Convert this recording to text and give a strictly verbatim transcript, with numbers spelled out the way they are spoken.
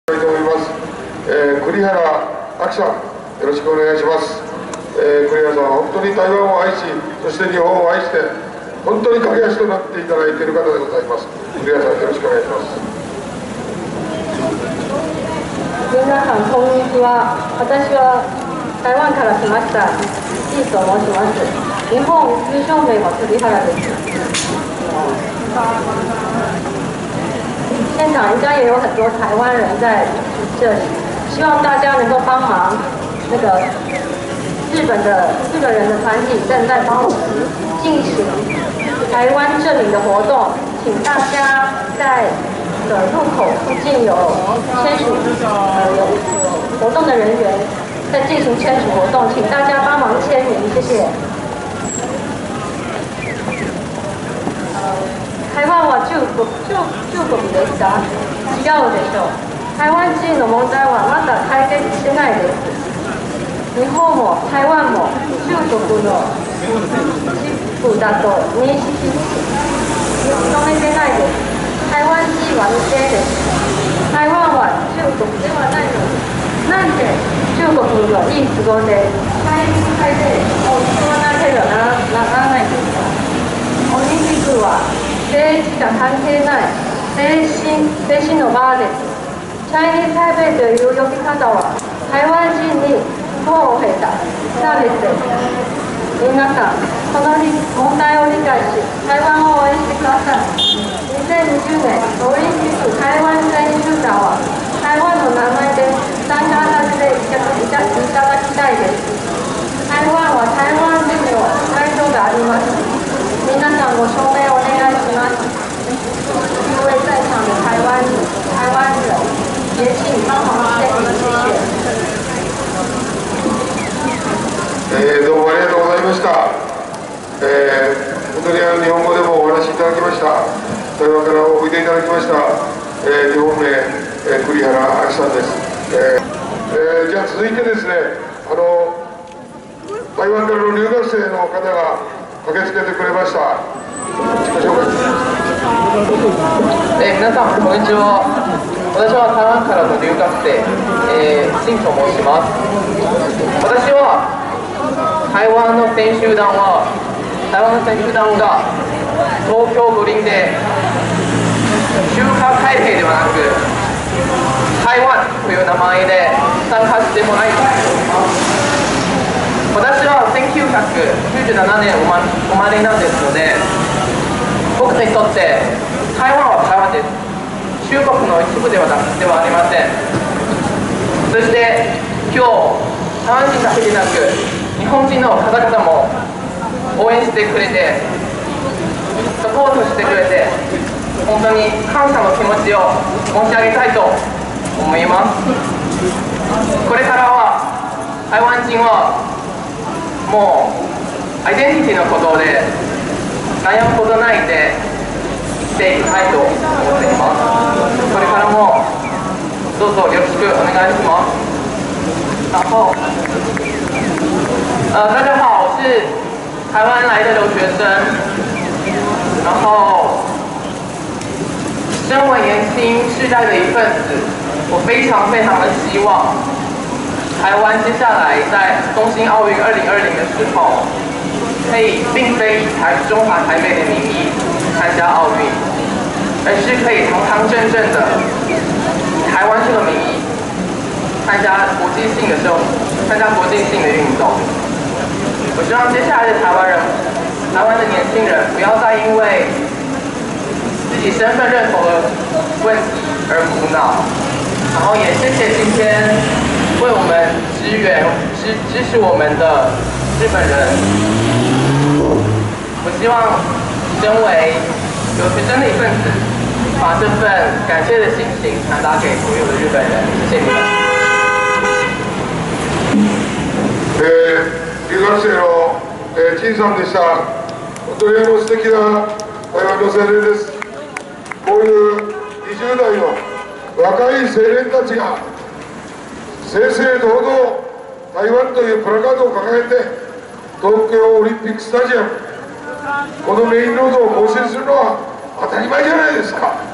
と思います。えー、栗原明さん、よろしくお願いします。えー、栗原さんは本当に台湾を愛し、そして日本を愛して、本当に駆け足となっていただいている方でございます。栗原さん、よろしくお願いします。 皆さん、こんにちは。私は台湾から来ました。イと申します。日本通称名は栗原です。现场应该也有很多台湾人在这里，希望大家能够帮忙那个日本的日本人的团体正在帮我们进行台湾证明的活动，请大家在的入口附近有签署呃有活动的人员在进行签署活动，请大家帮忙签名，谢谢。台湾は中国、中中国ですか？違うでしょう。台湾人の問題はまだ解決してないです。日本も台湾も中国の一部だと認識認めてないです。台湾人は未定です。台湾は中国ではないのです。なんで中国のいい都合で大会でを使わなければならないんですか？オリンピックは政治が関係ない精神精神の場です。チャイニーズ台北という呼び方は台湾人に不公平だ差別です。皆さん、この問題を理解し、台湾を応援してください。にせんにじゅうねんオリンピック台湾選手団は台湾の名前で参加させていただきたいです。台湾は台湾人の会場があります。皆さんご証明お願いします。各位在场的台湾台湾人，也请帮忙签名，谢谢。 えー、どうもありがとうございました。えー、本当にあの日本語でもお話しいただきました。台湾からおいでいただきました、えー、日本名、えー、栗原明さんです。えーえー、じゃあ続いてですね、あの台湾からの留学生の方が駆けつけてくれました。 えー、皆さんこんにちは。私は台湾からの留学生、えー、シンと申します。私は台湾の選手団は台湾の選手団が東京五輪で中華台北ではなく台湾という名前で参加してもらいたいと思います。私はせんきゅうひゃくきゅうじゅうななねん生まれなんですので、僕にとって台湾は台湾です。中国の一部ではではありません。そして今日台湾人だけでなく日本人の方々も応援してくれてサポートしてくれて本当に感謝の気持ちを申し上げたいと思います。これからは台湾人はもうアイデンティティのことで悩むことないで生きていきたいと思っています。これからもどうぞよろしくお願いします。然后，呃，大家好，我是台湾来的留学生。然后，身为年轻世代的一份子，我非常非常的希望。台湾接下来在东京奥运二零二零的时候，可以并非以台中华台北的名义参加奥运，而是可以堂堂正正的以台湾这个名义参加国际性的时候，参加国际性的运动。我希望接下来的台湾人，台湾的年轻人不要再因为自己身份认同的问题而苦恼。然后也谢谢今天为我们支援、支支持我们的日本人。我希望身为留学生的一份子，把这份感谢的心情传达给所有的日本人。谢谢你们。 えー、留学生の、えー、陳さんでした。本当にあの素敵な台湾の青年です。こういうにじゅう代の若い青年たちが正々堂々台湾というプラカードを掲げて東京オリンピックスタジアムこのメインロードを行進するのは当たり前じゃないですか。